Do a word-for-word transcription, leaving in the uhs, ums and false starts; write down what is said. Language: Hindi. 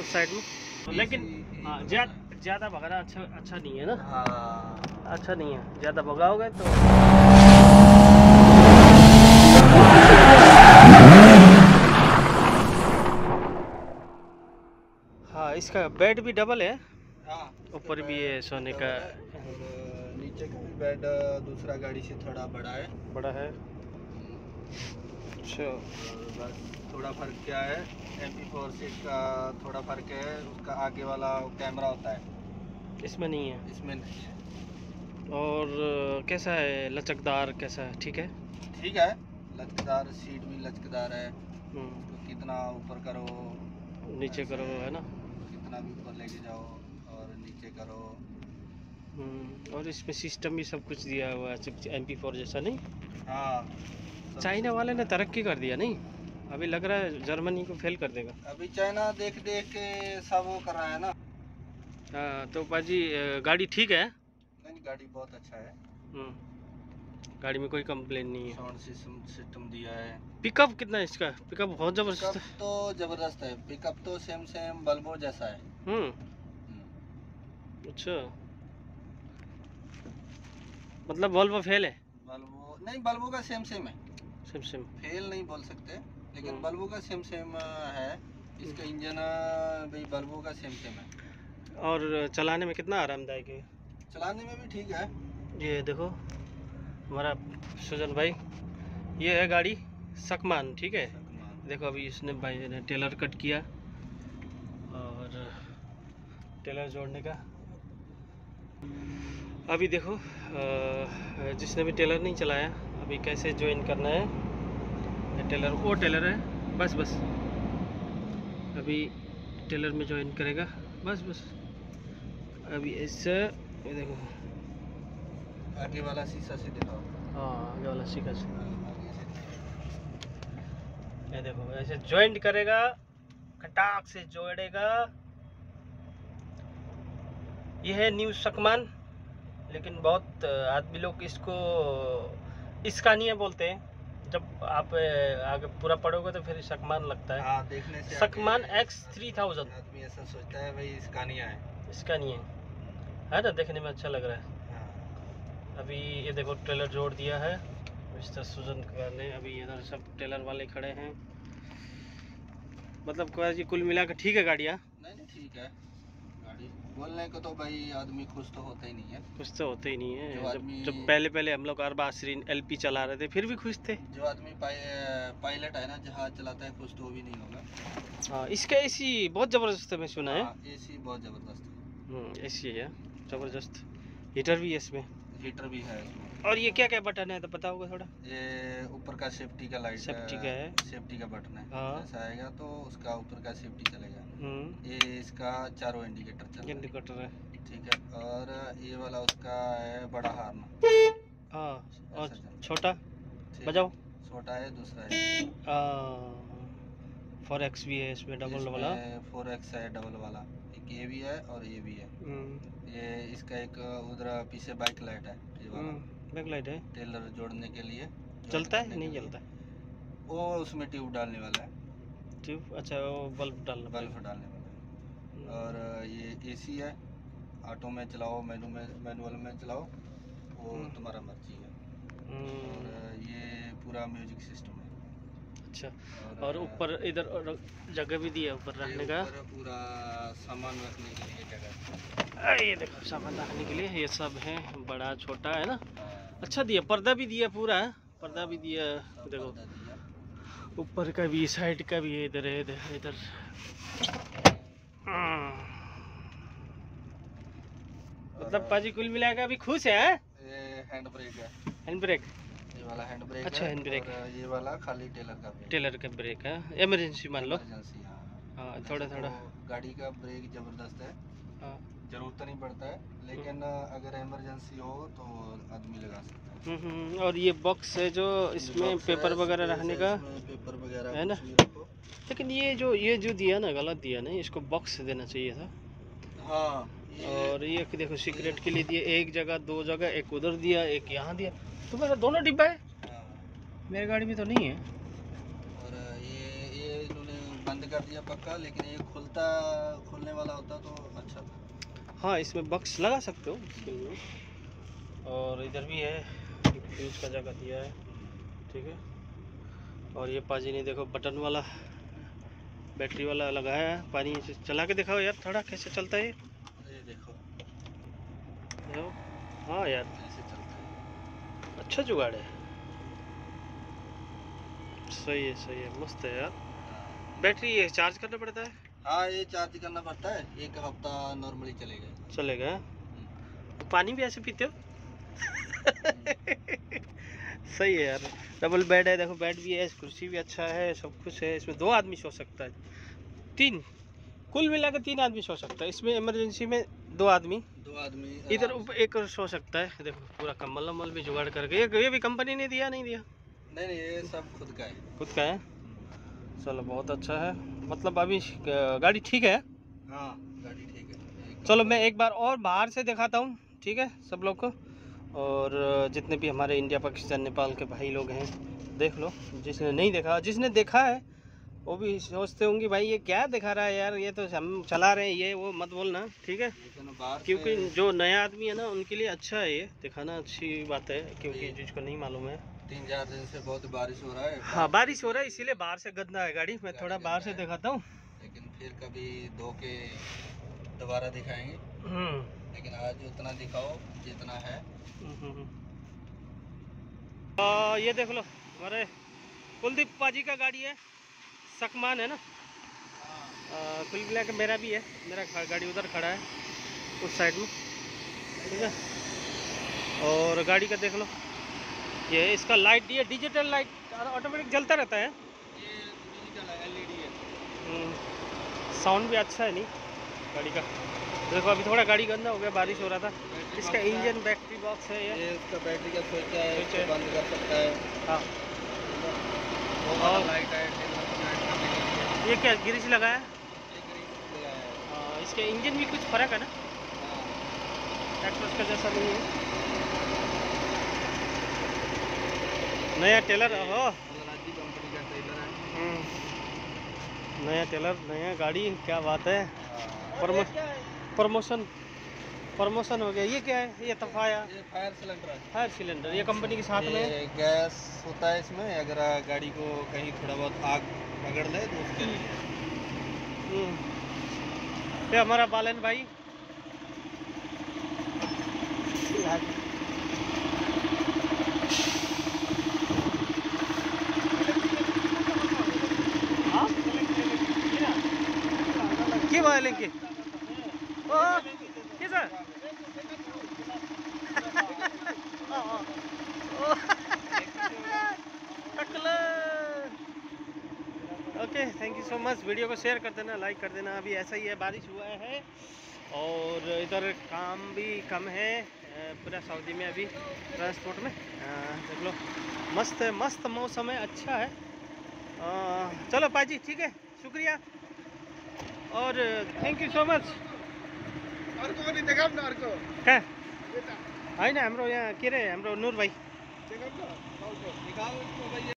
उस साइड में, लेकिन हाँ ज्यादा ज़्यादा भगाना अच्छा अच्छा नहीं है ना। हाँ अच्छा नहीं है, ज़्यादा भगाओगे तो हाँ। इसका बेड भी डबल है, हाँ, ऊपर भी है सोने का, और नीचे का भी बेड दूसरा गाड़ी से थोड़ा बड़ा है। बड़ा है। अच्छा, बस थोड़ा फर्क क्या है, एम पी फोर से का थोड़ा फर्क है, उसका आगे वाला कैमरा होता है, इसमें नहीं है। इसमें नहीं है। और कैसा है, लचकदार कैसा है? ठीक है, ठीक है, लचकदार, सीट भी लचकदार है। उसको कितना ऊपर करो नीचे करो, है ना, कितना भी ऊपर लेके जाओ और नीचे करो। और इसमें सिस्टम भी सब कुछ दिया हुआ है एम पी फोर जैसा, नहीं? हाँ, चाइना वाले ने तरक्की कर दिया, नहीं? अभी लग रहा है जर्मनी को फेल कर देगा। अभी चाइना देख देख के सब वो कर रहा है ना। हाँ तो पाजी गाड़ी ठीक है? नहीं, गाड़ी बहुत अच्छा है, गाड़ी में कोई कंप्लेन नहीं है। साउंड सिस्टम सिस्टम दिया है। पिकअप कितना है इसका? पिकअप बहुत जबरदस्त है। तो जबरदस्त है, पिकअप तो सेम सेम बल्बो जैसा है। हम्म, अच्छा, मतलब वोल्वो फेल है? बल्बो नहीं, बल्बो का सेम सेम है। सेम सेम फेल नहीं बोल सकते, लेकिन बल्बो का सेम सेम है। इसका इंजन भी बल्बो का सेम सेम है। और चलाने में कितना आरामदायक है? चलाने में भी ठीक है। ये देखो हमारा सुजन भाई, ये है गाड़ी सकमान, ठीक है। देखो अभी इसने भाई ने टेलर कट किया और टेलर जोड़ने का। अभी देखो जिसने भी टेलर नहीं चलाया, अभी कैसे ज्वाइन करना है। टेलर वो टेलर है, बस बस अभी टेलर में ज्वाइन करेगा, बस बस अभी ऐसे। ये देखो आगे वाला शीशा से दिखाओ। हाँ, आगे वाला शीशा से। ये देखो ऐसे ज्वाइंट करेगा, खटाक से जोड़ेगा। ये है न्यू सकमान, लेकिन बहुत आदमी लोग इसको स्कानिया बोलते हैं। जब आप आगे पूरा पढ़ोगे तो फिर सकमान लगता है। हाँ, देखने से सकमान एक्स थ्री थाउजेंड आदमी ऐसा सोचता है भाई स्कानिया है। स्कानिया है ना, देखने में अच्छा लग रहा है। अभी ये देखो टेलर जोड़ दिया है मिस्टर सुजन ने। अभी इधर सब टेलर वाले खड़े हैं। मतलब क्या जी, कुल मिलाकर ठीक है गाड़ियाँ? नहीं नहीं, ठीक है गाड़ी। बोलने को तो भाई आदमी खुश तो होता ही नहीं है। खुश तो होते ही नहीं है। जो जब आदमी जब पहले पहले हम लोग अरबासरीन एलपी चला रहे थे फिर भी खुश थे। जो आदमी पाई, पायलट है ना, जहाज चलाता है, खुश तो वो भी नहीं होगा। हाँ, इसका एसी बहुत ज़बरदस्त है, मैं सुना है। एसी बहुत ज़बरदस्त है। एसी है ज़बरदस्त, हीटर भी है इसमें। हीटर भी है। और ये क्या क्या बटन है तो पता होगा थोड़ा? ये ऊपर का सेफ्टी का लाइट, सेफ्टी का है, सेफ्टी का बटन है। हाँ, ऐसा आएगा तो उसका ऊपर का सेफ्टी चलेगा। ये इसका चारों इंडिकेटर चल इंडिकेटर है, ठीक है। और ये वाला उसका है बड़ा हार्न। हाँ, और छोटा बजाओ, छोटा है, दूसरा है फोर एक्स भी है इसमें, डबल वाला। फोर एक्स है डबल वाला, एक ये भी है और ये भी है। ये इसका एक उधर पीछे बैक लाइट है, ये वाला बैक लाइट है। टेलर जोड़ने के लिए चलता है नहीं चलता? वो उसमें ट्यूब डालने वाला है। ट्यूब, अच्छा, वो बल्ब डालने बल्ब डालने वाला है। और ये एसी है, ऑटो में चलाओ, मैनु में मैनुअल में चलाओ, वो तुम्हारा मर्जी है। और ये पूरा म्यूजिक सिस्टम है। अच्छा, और ऊपर इधर जगह भी दी है ऊपर रखने का, पूरा सामान रखने के लिए जगह। ये देखो सामान रखने के लिए ये सब है, बड़ा छोटा है ना। अच्छा दिया, पर्दा भी दिया, पूरा पर्दा भी दिया। देखो ऊपर का भी, साइड का भी, इधर है, इधर इधर। मतलब पाजी कुल मिलाकर अभी खुश है। ये हैंड ब्रेक है, हैंड ब्रेक, ये वाला हैंड ब्रेक। अच्छा, हैंड ब्रेक। और ये वाला खाली टेलर का ब्रेक, टेलर का ब्रेक है, इमरजेंसी मान लो। इमरजेंसी, हाँ, थोड़ा थोड़ा गाड़ी का ब्रेक जबरदस्त है। हाँ, जरूरत नहीं पड़ता है, लेकिन अगर इमरजेंसी हो तो आदमी लगा सकता है। और ये बॉक्स है जो इसमें पेपर वगैरह रखने का, पेपर वगैरह है ना। लेकिन ये जो ये जो दिया ना, गलत दिया ना, इसको बॉक्स देना चाहिए था। हाँ, और ये देखो सिगरेट के लिए दिए, एक जगह, दो जगह, एक उधर दिया, एक यहाँ दिया। तो मेरा दोनों डिब्बा है, मेरी गाड़ी में तो नहीं है। और ये ये इन्होंने बंद बंद कर दिया पक्का, लेकिन ये खुलता खुलने वाला होता तो अच्छा था। हाँ, इसमें बक्स लगा सकते हो इसके लिए। और इधर भी है, फ्यूज का जगह दिया है, ठीक है। और ये पाजी ने देखो बटन वाला बैटरी वाला लगाया है। पानी से चला के दिखाओ यार थोड़ा, कैसे चलता है ये देखो। देखो। हाँ यार, ऐसे चलता है। अच्छा जुगाड़ है। सही है, सही है, मस्त है यार। बैटरी ये चार्ज करना पड़ता है? हाँ, ये चार्ज करना पड़ता है, एक हफ्ता नॉर्मली चलेगा। चलेगा। तो पानी भी ऐसे पीते हो? सही है यार। डबल बेड है, देखो बेड भी है, कुर्सी भी अच्छा है, सब कुछ है। इसमें दो आदमी सो सकता है, तीन, कुल मिला के तीन आदमी सो सकता है इसमें। इमरजेंसी में दो आदमी दो आदमी इधर ऊपर एक और सो सकता है। देखो पूरा कम्बल वम्बल भी जुगाड़ करके। ये ये भी कंपनी ने दिया नहीं दिया? नहीं नहीं, ये सब खुद का है। खुद का है। चलो बहुत अच्छा है, मतलब अभी गाड़ी ठीक है। हाँ, गाड़ी ठीक है। चलो मैं एक बार और बाहर से दिखाता हूँ, ठीक है, सब लोग को। और जितने भी हमारे इंडिया पाकिस्तान नेपाल के भाई लोग हैं, देख लो। जिसने नहीं देखा, जिसने देखा है वो भी सोचते होंगे भाई ये क्या दिखा रहा है यार, ये तो हम चला रहे हैं, ये वो मत बोलना, ठीक है। क्योंकि जो नया आदमी है ना उनके लिए अच्छा है ये दिखाना, अच्छी बात है, क्योंकि जिसको नहीं मालूम है। तीन चार दिन से बहुत बारिश हो रहा है। हाँ, बारिश हो रहा है, इसीलिए बाहर से गंदा है गाड़ी। मैं थोड़ा बाहर से दिखाता हूँ, लेकिन फिर कभी धो के दोबारा दिखाएंगे। लेकिन आज उतना दिखाओ जितना है। आ, ये देख लो, हमारे कुलदीप पाजी का गाड़ी है, सकमान है ना। कुल मिला के मेरा भी है, मेरा गाड़ी उधर खड़ा है उस साइड में, ठीक है। और गाड़ी का देख लो, ये इसका लाइट, ये डिजिटल लाइट ऑटोमेटिक जलता रहता है। ये डिजिटल है, एलईडी है। साउंड भी अच्छा है नहीं गाड़ी का। देखो अभी थोड़ा गाड़ी गंदा हो गया, बारिश हो रहा था। इसका इंजन बैटरी बॉक्स है, ये ये उसका बैटरी का स्विच है, स्विच है। इसको बंद कर सकता है। हाँ। और लाइट है, ये क्या ग्रीस लगाया? ये ग्रीस लगाया है। हाँ, इसके इंजन भी कुछ फर्क है ना, ट्रैक्टर का जैसा नहीं है। नया टेलर, हो राजी कंपनी का ट्रेलर है। नया टेलर, नया गाड़ी, क्या बात है। प्रमो प्रमोशन प्रमोशन हो गया। ये क्या है? ये तफाया, ये फायर सिलेंडर है। फायर सिलेंडर, ये कंपनी के साथ में है। ये गैस होता है इसमें, अगर गाड़ी को कहीं थोड़ा बहुत आग पकड़ ले तो उसके लिए। हम्म। ये हमारा बालन भाई, की बालन की okay sir okay, thank you so much. Video को शेयर कर देना, लाइक कर देना। अभी ऐसा ही है, बारिश हुआ है और इधर काम भी कम है पूरा सऊदी में अभी ट्रांसपोर्ट में। देख लो, मस्त है, मस्त मौसम है, अच्छा है। आ, चलो पाजी, ठीक है, शुक्रिया और थैंक यू सो मच। अर्को पनि देखाऊ न, अर्को कहाँ होइन हाम्रो यहाँ के अरे हाम्रो नुर भाइ। देखाऊ न, दिखाओ इसको भाई।